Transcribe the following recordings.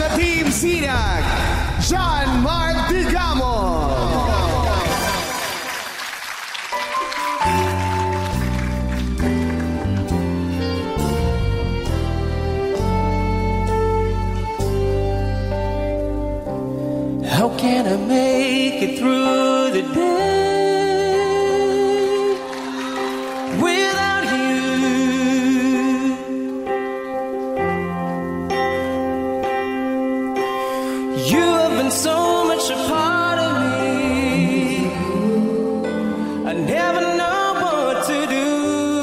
sa Team Sinag, John Mark Digamon. How can I make it through the day without you? You have been so much a part of me. I never know what to do.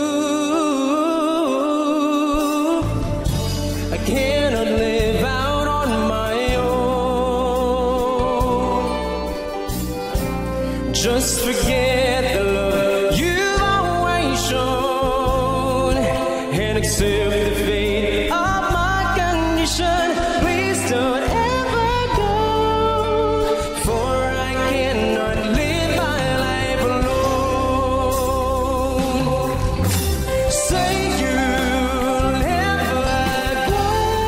I cannot live out on my own. Just forget the love you've always shown and accept the fate of my condition. Please don't ever go, for I cannot live my life alone. Say you'll never go.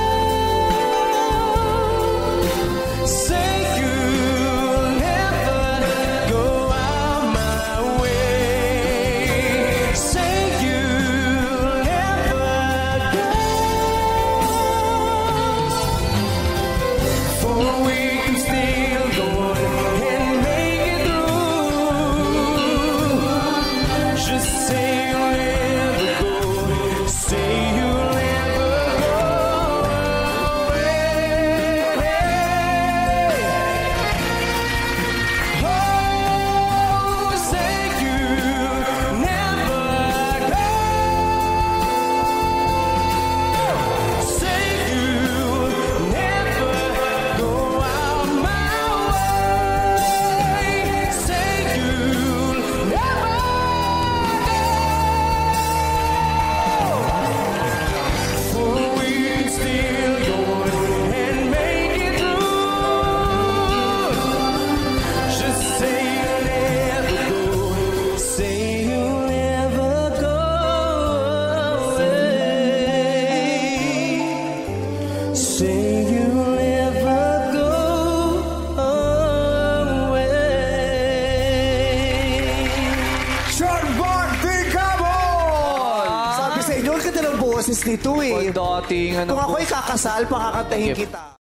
Say you'll never go out my way. Say you'll never go. For we can still go and make it through. Just say you'll never go. Say you'll never go away. Oh, say you'll never go. Say you'll never go out my way. Say you'll never go. For we can still go and make it through. Just say you'll never go. Say you'll never go away. Say you'll never go away. John Mark Digamon! Sabi sa inyo, ang ganda ng boses nito eh. Dating ano Kung po. ako'y kakasal, pakakantahin kita.